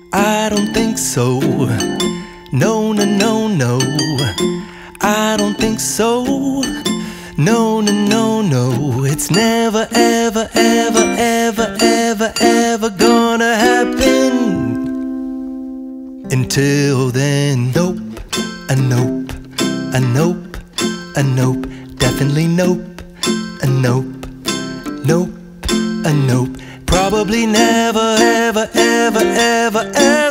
I don't think so. No, no, no, no. I don't think so. No, no, no, no. It's never, ever, ever, ever, ever, ever gonna happen. Until then, nope, a nope, a nope, a nope. Definitely nope, a nope, nope, a nope. Probably never, ever, ever, ever, ever